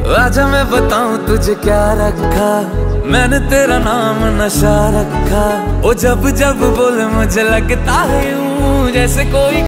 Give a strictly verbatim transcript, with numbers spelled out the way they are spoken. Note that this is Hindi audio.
आजा मैं बताऊं तुझे क्या रखा, मैंने तेरा नाम नशा रखा। ओ जब जब बोले मुझे लगता है यूं जैसे कोई